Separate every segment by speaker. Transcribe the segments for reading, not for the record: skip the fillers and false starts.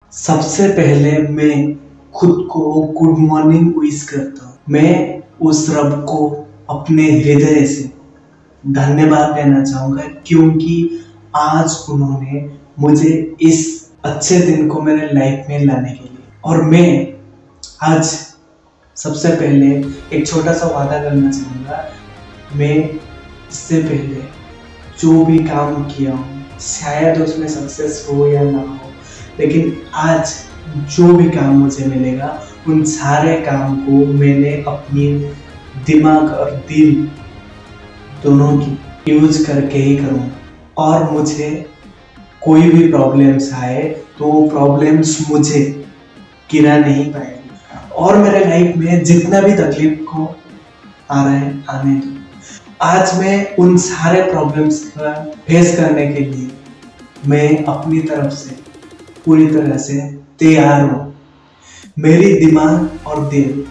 Speaker 1: सबसे पहले मैं खुद को गुड मॉर्निंग विश करता हूँ। मैं उस रब को अपने हृदय से धन्यवाद देना चाहूँगा क्योंकि आज उन्होंने मुझे इस अच्छे दिन को मेरे लाइफ में लाने के लिए, और मैं आज सबसे पहले एक छोटा सा वादा करना चाहूँगा। मैं इससे पहले जो भी काम किया हूँ शायद उसमें सक्सेस हो या ना हो, लेकिन आज जो भी काम मुझे मिलेगा उन सारे काम को मैंने अपनी दिमाग और दिल दोनों की यूज करके ही करूँगा। और मुझे कोई भी प्रॉब्लम्स आए तो वो प्रॉब्लम्स मुझे गिरा नहीं पाएगी, और मेरे लाइफ में जितना भी तकलीफ को आ रहा है आने दो। आज मैं उन सारे प्रॉब्लम्स का फेस करने के लिए मैं अपनी तरफ से पूरी तरह से तैयार हूँ। मेरी दिमाग और दिल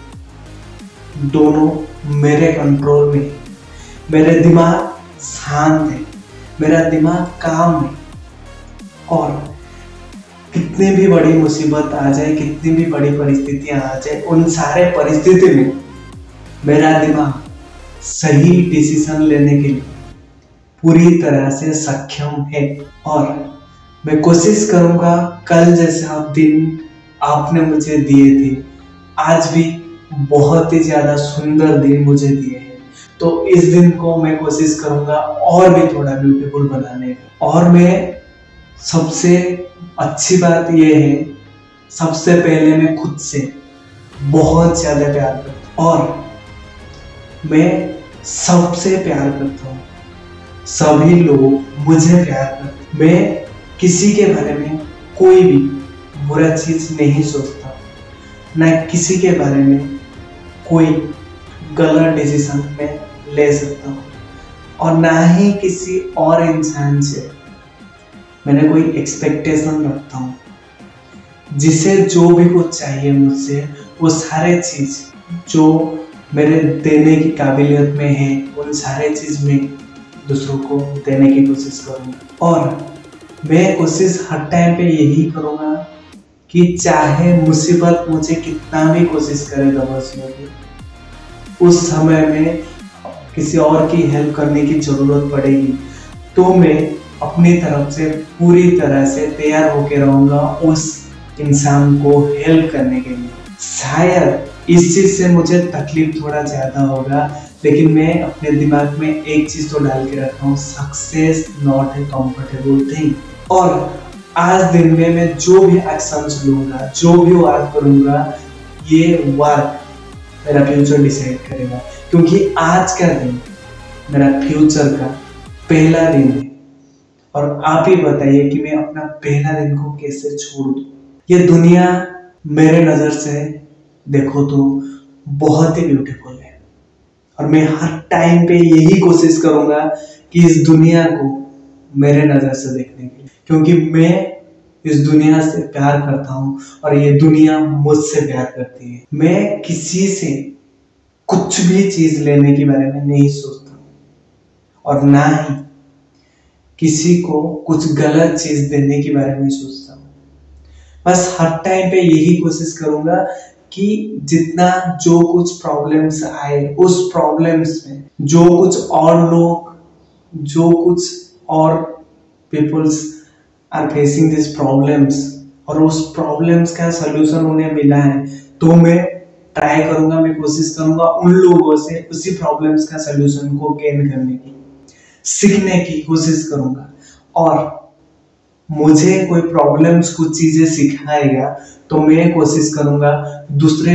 Speaker 1: दोनों मेरे कंट्रोल में, मेरे दिमाग शांत है, मेरा दिमाग काम है, और कितनी भी बड़ी मुसीबत आ जाए, कितनी भी बड़ी परिस्थितियां आ जाए, उन सारे परिस्थिति में मेरा दिमाग सही डिसीजन लेने के लिए पूरी तरह से सक्षम है। और मैं कोशिश करूंगा कल जैसा दिन आपने मुझे दिए थे, आज भी बहुत ही ज्यादा सुंदर दिन मुझे दिए हैं, तो इस दिन को मैं कोशिश करूंगा और भी थोड़ा ब्यूटीफुल बनाने का। और मैं सबसे अच्छी बात यह है, सबसे पहले मैं खुद से बहुत ज्यादा प्यार करता हूँ, और मैं सबसे प्यार करता हूँ। सभी लोग मुझे प्यार करते हैं। मैं किसी के बारे में कोई भी बुरा चीज नहीं सोचता, ना किसी के बारे में कोई गलत डिसीजन में ले सकता हूँ, और ना ही किसी और इंसान से मैंने कोई एक्सपेक्टेशन रखता हूँ। जिसे जो भी कुछ चाहिए मुझसे, वो सारे चीज जो मेरे देने की काबिलियत में है, उन सारे चीज में दूसरों को देने की कोशिश करूँगा। और मैं कोशिश हर टाइम पे यही करूँगा कि चाहे मुसीबत मुझे कितना भी कोशिश करे दबाने की, उस समय में किसी और की हेल्प करने की जरूरत पड़ेगी तो मैं अपनी तरफ से पूरी तरह से तैयार होकर रहूँगा उस इंसान को हेल्प करने के लिए। शायद इस चीज से मुझे तकलीफ थोड़ा ज्यादा होगा, लेकिन मैं अपने दिमाग में एक चीज तो डाल के रखा हूँ, success not a comfortable thing. और आज दिन में मैं जो भी एक्शंस लूंगा, जो भी वर्क करूंगा, ये वर्क मेरा फ्यूचर डिसाइड करेगा, क्योंकि आज का दिन मेरा फ्यूचर का पहला दिन है। और आप ही बताइए कि मैं अपना पहला दिन को कैसे छोड़ दूं। ये दुनिया मेरे नजर से देखो तो बहुत ही ब्यूटीफुल है, और मैं हर टाइम पे यही कोशिश करूंगा कि इस दुनिया को मेरे नजर से देखने के लिए, क्योंकि मैं इस दुनिया से प्यार करता हूँ और ये दुनिया मुझसे प्यार करती है। मैं किसी से कुछ भी चीज लेने के बारे में नहीं सोचता, और ना ही किसी को कुछ गलत चीज देने के बारे में सोचता हूँ। बस हर टाइम पे यही कोशिश करूंगा कि जितना जो कुछ प्रॉब्लम्स आए, उस प्रॉब्लम्स में जो कुछ और लोग, जो कुछ और peoples are facing this problems, और उस प्रॉब्लम्स का सलूशन उन्हें मिला है, तो मैं ट्राई करूंगा, मैं कोशिश करूंगा उन लोगों से उसी प्रॉब्लम्स का सलूशन को गेन करने की, सीखने की कोशिश करूंगा। और मुझे कोई प्रॉब्लम्स कुछ चीजें सिखाएगा तो मैं कोशिश करूंगा दूसरे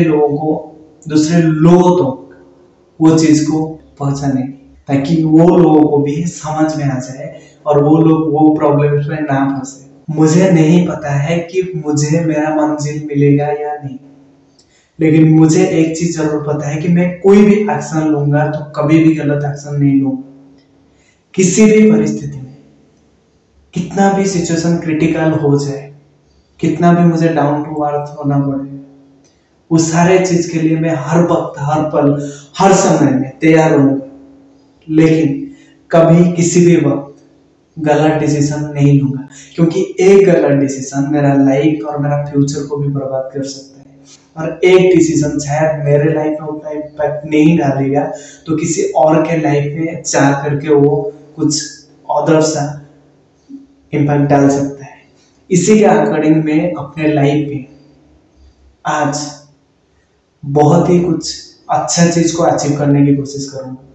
Speaker 1: लोगों तक वो चीज को पहुंचाने की, ताकि वो लोगों को भी समझ में आ जाए और वो लोग वो प्रॉब्लम्स में ना फंसे। मुझे नहीं पता है कि मुझे मेरा मंजिल मिलेगा या नहीं, लेकिन मुझे एक चीज जरूर पता है कि मैं कोई भी एक्शन लूंगा तो कभी भी गलत एक्शन नहीं लूंगा। किसी भी परिस्थिति में, कितना भी सिचुएशन क्रिटिकल हो जाए, कितना भी मुझे डाउन टू अर्थ होना पड़े, उस सारे चीज के लिए मैं हर वक्त, हर पल, हर समय में तैयार रहूंगा। लेकिन कभी किसी भी वक्त गलत डिसीजन नहीं लूंगा, क्योंकि एक गलत डिसीजन मेरा लाइफ और मेरा फ्यूचर को भी बर्बाद कर सकता है। और एक डिसीजन शायद मेरे लाइफ में उतना इम्पैक्ट नहीं डालेगा, तो किसी और के लाइफ में जा करके वो कुछ अदर सा इम्पैक्ट डाल सकता है। इसी के अकॉर्डिंग मैं अपने लाइफ में आज बहुत ही कुछ अच्छा चीज को अचीव करने की कोशिश करूंगा।